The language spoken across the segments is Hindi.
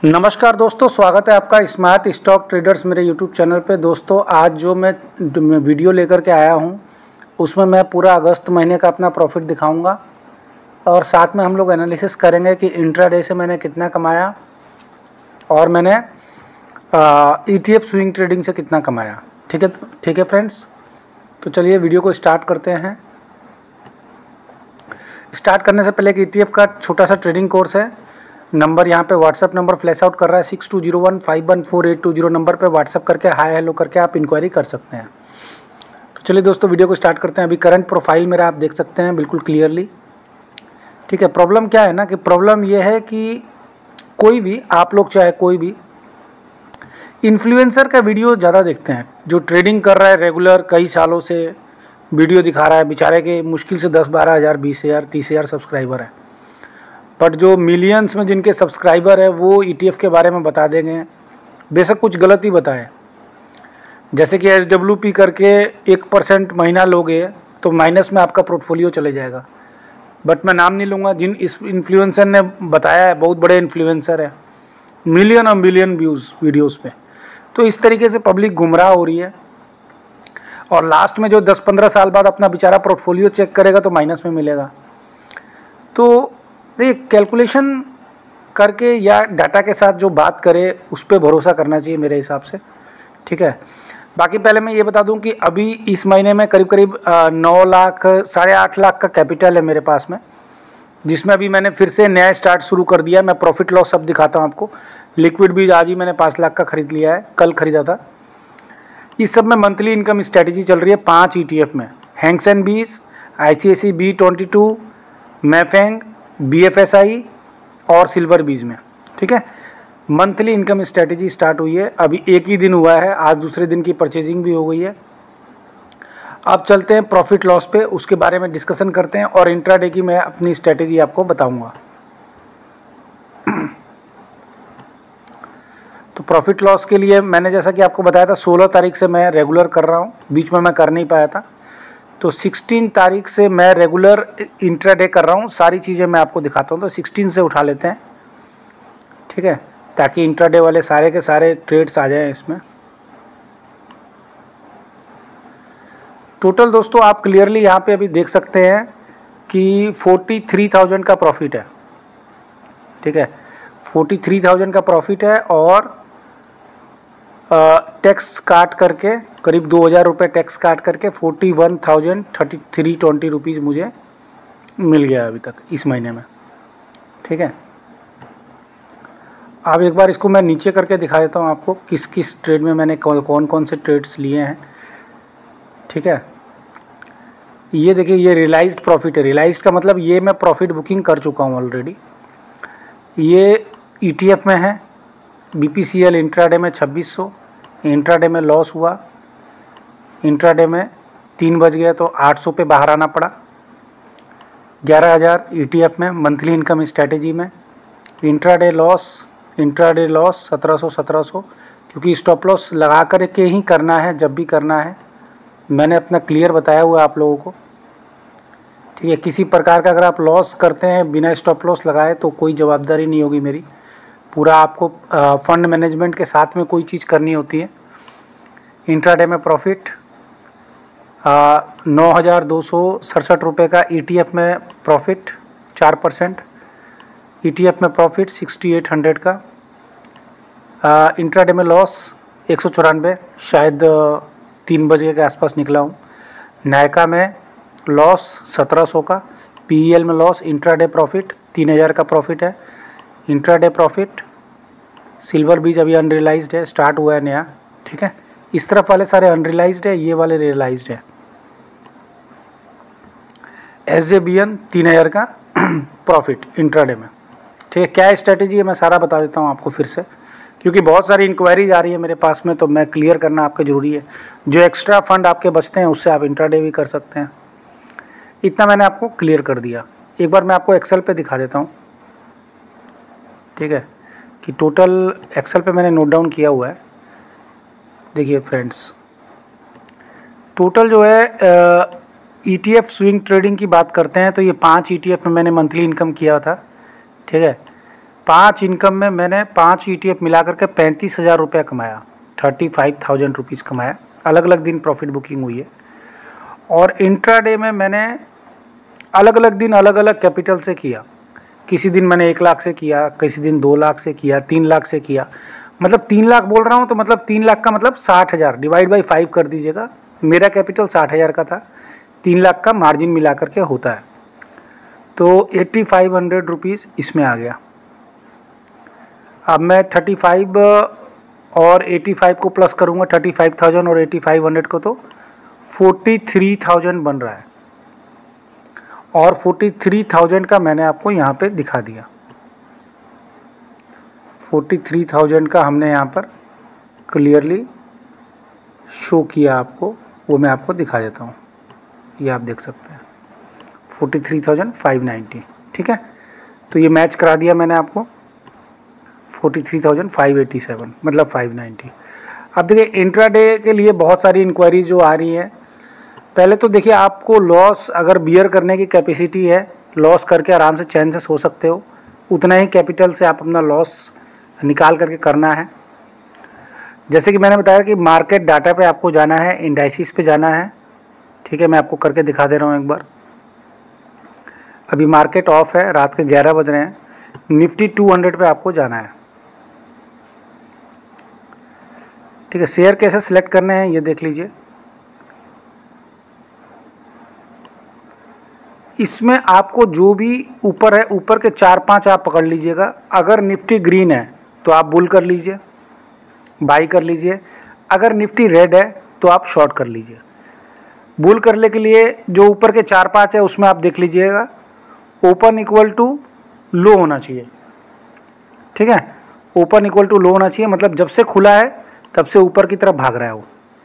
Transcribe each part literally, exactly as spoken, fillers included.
नमस्कार दोस्तों, स्वागत है आपका स्मार्ट स्टॉक ट्रेडर्स मेरे यूट्यूब चैनल पे। दोस्तों आज जो मैं वीडियो लेकर के आया हूँ उसमें मैं पूरा अगस्त महीने का अपना प्रॉफिट दिखाऊंगा और साथ में हम लोग एनालिसिस करेंगे कि इंट्राडे से मैंने कितना कमाया और मैंने ईटीएफ स्विंग ट्रेडिंग से कितना कमाया। ठीक है ठीक है फ्रेंड्स, तो चलिए वीडियो को स्टार्ट करते हैं। स्टार्ट करने से पहले एक ईटीएफ का छोटा सा ट्रेडिंग कोर्स है। नंबर यहाँ पे व्हाट्सअप नंबर फ्लैश आउट कर रहा है six two zero one five one four eight two zero number पे व्हाट्सअप करके हाय हेलो करके आप इंक्वायरी कर सकते हैं। तो चलिए दोस्तों वीडियो को स्टार्ट करते हैं। अभी करंट प्रोफाइल मेरा आप देख सकते हैं बिल्कुल क्लियरली। ठीक है, प्रॉब्लम क्या है ना कि प्रॉब्लम ये है कि कोई भी आप लोग चाहे कोई भी इन्फ्लुएंसर का वीडियो ज़्यादा देखते हैं, जो ट्रेडिंग कर रहा है रेगुलर कई सालों से वीडियो दिखा रहा है, बेचारे के मुश्किल से दस बारह हज़ार बीस हज़ार तीस हज़ार सब्सक्राइबर है, बट जो मिलियंस में जिनके सब्सक्राइबर है वो ईटीएफ के बारे में बता देंगे, बेशक कुछ गलत ही बताएं। जैसे कि एच डब्ल्यू पी करके एक परसेंट महीना लोगे तो माइनस में आपका पोर्टफोलियो चले जाएगा। बट मैं नाम नहीं लूँगा, जिन इस इन्फ्लुएंसर ने बताया है, बहुत बड़े इन्फ्लुएंसर है, मिलियन और मिलियन व्यूज़ वीडियोज़ पे। तो इस तरीके से पब्लिक गुमराह हो रही है और लास्ट में जो दस पंद्रह साल बाद अपना बेचारा पोर्टफोलियो चेक करेगा तो माइनस में मिलेगा। तो देखिए, कैलकुलेशन करके या डाटा के साथ जो बात करे उस पर भरोसा करना चाहिए मेरे हिसाब से। ठीक है, बाकी पहले मैं ये बता दूं कि अभी इस महीने में करीब करीब नौ लाख साढ़े आठ लाख का कैपिटल है मेरे पास में, जिसमें अभी मैंने फिर से नया स्टार्ट शुरू कर दिया। मैं प्रॉफिट लॉस सब दिखाता हूँ आपको। लिक्विड भी आज ही मैंने पाँच लाख का खरीद लिया है, कल खरीदा था। इस सब में मंथली इनकम स्ट्रैटेजी चल रही है पाँच ईटीएफ में, हैंक्स and bees, I C I C B twenty two, MAFANG, B F S I और सिल्वर बीज में। ठीक है, मंथली इनकम स्ट्रैटेजी स्टार्ट हुई है। अभी एक ही दिन हुआ है, आज दूसरे दिन की परचेजिंग भी हो गई है। अब चलते हैं प्रॉफिट लॉस पे, उसके बारे में डिस्कशन करते हैं और इंट्राडे की मैं अपनी स्ट्रैटेजी आपको बताऊंगा। तो प्रॉफिट लॉस के लिए मैंने जैसा कि आपको बताया था सोलह तारीख से मैं रेगुलर कर रहा हूँ, बीच में मैं कर नहीं पाया था। तो सोलह तारीख से मैं रेगुलर इंट्राडे कर रहा हूँ। सारी चीज़ें मैं आपको दिखाता हूँ, तो सोलह से उठा लेते हैं। ठीक है, ताकि इंट्राडे वाले सारे के सारे ट्रेड्स आ जाएं इसमें। टोटल दोस्तों आप क्लियरली यहाँ पे अभी देख सकते हैं कि फोर्टी थ्री थाउजेंड का प्रॉफिट है। ठीक है, फोर्टी थ्री थाउजेंड का प्रॉफिट है और टैक्स काट करके करीब दो हज़ार रुपये टैक्स काट करके forty one thousand thirty three twenty rupees मुझे मिल गया अभी तक इस महीने में। ठीक है, अब एक बार इसको मैं नीचे करके दिखा देता हूँ आपको किस किस ट्रेड में मैंने कौन कौन कौन से ट्रेड्स लिए हैं। ठीक है, ये देखिए, ये रियलाइज्ड प्रॉफिट है। रियलाइज्ड का मतलब ये मैं प्रॉफिट बुकिंग कर चुका हूँ ऑलरेडी। ये ईटीएफ में है, बीपीसीएल इंट्राडे में छब्बीस सौ, इंट्राडे में लॉस हुआ, इंट्राडे में तीन बज गया तो आठ सौ पे बाहर आना पड़ा। ग्यारह हज़ार ईटीएफ में मंथली इनकम स्ट्रैटेजी में, इंट्राडे लॉस इंट्राडे लॉस सत्रह सौ सत्रह सौ, क्योंकि स्टॉप लॉस लगा कर के ही करना है जब भी करना है। मैंने अपना क्लियर बताया हुआ है आप लोगों को। ठीक है, किसी प्रकार का अगर आप लॉस करते हैं बिना स्टॉप लॉस लगाए तो कोई जवाबदारी नहीं होगी मेरी। पूरा आपको फंड मैनेजमेंट के साथ में कोई चीज़ करनी होती है। इंट्राडे में प्रॉफिट नौ हज़ार दो सौ सड़सठ रुपये का, ईटीएफ में प्रॉफिट चार परसेंट, ईटीएफ में प्रॉफिट सिक्सटी एट हंड्रेड का, इंट्राडे में लॉस एक सौ चौरानवे, शायद तीन बजे के आसपास निकला हूँ। नायका में लॉस सत्रह सौ का, पीईएल में लॉस, इंट्राडे प्रॉफिट तीन हज़ार का प्रॉफिट है, इंट्राडे प्रॉफिट। सिल्वर बीज अभी अनरियलाइज्ड है, स्टार्ट हुआ है नया। ठीक है, इस तरफ वाले सारे अनरियलाइज्ड है, ये वाले रियलाइज्ड है। एस जे बी एन तीन हज़ार का प्रॉफिट इंट्राडे में। ठीक है, क्या स्ट्रैटेजी है मैं सारा बता देता हूँ आपको फिर से, क्योंकि बहुत सारी इंक्वायरीज आ रही है मेरे पास में, तो मैं क्लियर करना आपका ज़रूरी है। जो एक्स्ट्रा फंड आपके बचते हैं उससे आप इंट्राडे भी कर सकते हैं। इतना मैंने आपको क्लियर कर दिया। एक बार मैं आपको एक्सेल पे दिखा देता हूँ। ठीक है, कि टोटल एक्सेल पे मैंने नोट डाउन किया हुआ है। देखिए फ्रेंड्स, टोटल जो है ईटीएफ स्विंग ट्रेडिंग की बात करते हैं तो ये पांच ईटीएफ में मैंने मंथली इनकम किया था। ठीक है, पाँच इनकम में मैंने पाँच ई टी एफ मिला करके पैंतीस हज़ार रुपया कमाया, थर्टी फाइव थाउजेंड रुपीज़ कमाया। अलग अलग दिन प्रॉफिट बुकिंग हुई है। और इंट्राडे में मैंने अलग अलग दिन अलग अलग कैपिटल से किया। किसी दिन मैंने एक लाख से किया, किसी दिन दो लाख से किया, तीन लाख से किया। मतलब तीन लाख बोल रहा हूँ तो मतलब तीन लाख का मतलब साठ हज़ार डिवाइड बाई फाइव कर दीजिएगा। मेरा कैपिटल साठ हज़ार का था, तीन लाख का मार्जिन मिला करके होता है, तो एट्टी फाइव हंड्रेड रुपीज़ इसमें आ गया। अब मैं थर्टी फाइव और एटी फाइव को प्लस करूँगा, थर्टी फाइव थाउजेंड और एटी फाइव हंड्रेड को, तो फोर्टी थ्री थाउजेंड बन रहा है। और फोर्टी थ्री थाउजेंड का मैंने आपको यहाँ पे दिखा दिया। फोर्टी थ्री थाउजेंड का हमने यहाँ पर क्लियरली शो किया आपको, वो मैं आपको दिखा देता हूँ। ये आप देख सकते हैं forty three thousand five ninety, ठीक है। तो ये मैच करा दिया मैंने आपको, forty three thousand five eighty seven मतलब फाइव नाइन्टी। अब देखिए इंट्राडे के लिए बहुत सारी इंक्वायरी जो आ रही है। पहले तो देखिए आपको लॉस अगर बियर करने की कैपेसिटी है, लॉस करके आराम से चैन से सो सकते हो, उतना ही कैपिटल से आप अपना लॉस निकाल करके करना है। जैसे कि मैंने बताया कि मार्केट डाटा पे आपको जाना है, इंडाइसिस पे जाना है, ठीक है। मैं आपको करके दिखा दे रहा हूँ एक बार। अभी मार्केट ऑफ है, रात के ग्यारह बज रहे हैं। निफ्टी टू हंड्रेड पे आपको जाना है, ठीक है। शेयर कैसे सिलेक्ट करने हैं ये देख लीजिए। इसमें आपको जो भी ऊपर है, ऊपर के चार पांच आप पकड़ लीजिएगा। अगर निफ्टी ग्रीन है तो आप बुल कर लीजिए, बाई कर लीजिए। अगर निफ्टी रेड है तो आप शॉर्ट कर लीजिए। बुल करने के लिए जो ऊपर के चार पांच है उसमें आप देख लीजिएगा ओपन इक्वल टू लो होना चाहिए, ठीक है। ओपन इक्वल टू लो होना चाहिए, मतलब जब से खुला है तब से ऊपर की तरफ भाग रहा है वो,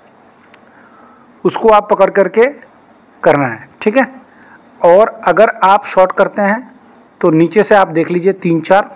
उसको आप पकड़ करके करना है, ठीक है। और अगर आप शॉर्ट करते हैं तो नीचे से आप देख लीजिए तीन चार,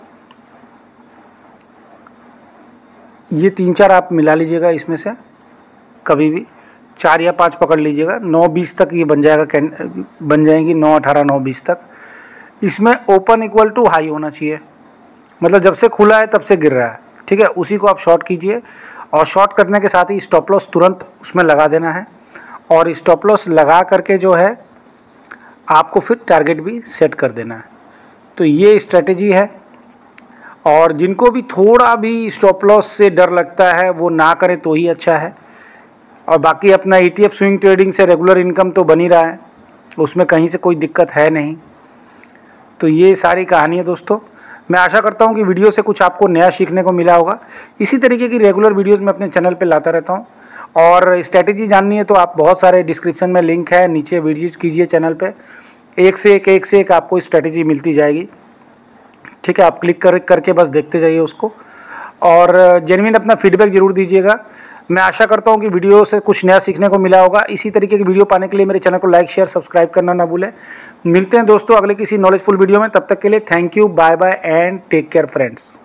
ये तीन चार आप मिला लीजिएगा। इसमें से कभी भी चार या पाँच पकड़ लीजिएगा। नौ बीस तक ये बन जाएगा, बन जाएंगी नौ अठारह नौ बीस तक। इसमें ओपन इक्वल टू हाई होना चाहिए, मतलब जब से खुला है तब से गिर रहा है, ठीक है। उसी को आप शॉर्ट कीजिए। और शॉर्ट करने के साथ ही स्टॉप लॉस तुरंत उसमें लगा देना है। और स्टॉप लॉस लगा करके जो है आपको फिर टारगेट भी सेट कर देना है। तो ये स्ट्रेटेजी है। और जिनको भी थोड़ा भी स्टॉप लॉस से डर लगता है वो ना करें तो ही अच्छा है। और बाकी अपना E T F swing trading से रेगुलर इनकम तो बन ही रहा है, उसमें कहीं से कोई दिक्कत है नहीं। तो ये सारी कहानी है दोस्तों। मैं आशा करता हूँ कि वीडियो से कुछ आपको नया सीखने को मिला होगा। इसी तरीके की रेगुलर वीडियोज़ मैं अपने चैनल पे लाता रहता हूँ। और स्ट्रैटेजी जाननी है तो आप बहुत सारे डिस्क्रिप्शन में लिंक है, नीचे विजिट कीजिए चैनल पे। एक से एक एक से एक आपको स्ट्रैटेजी मिलती जाएगी, ठीक है। आप क्लिक कर करके बस देखते जाइए उसको। और जेन्युइन अपना फीडबैक ज़रूर दीजिएगा। मैं आशा करता हूँ कि वीडियो से कुछ नया सीखने को मिला होगा। इसी तरीके की वीडियो पाने के लिए मेरे चैनल को लाइक शेयर सब्सक्राइब करना ना भूलें। मिलते हैं दोस्तों अगले किसी नॉलेजफुल वीडियो में। तब तक के लिए thank you, bye bye and take care friends.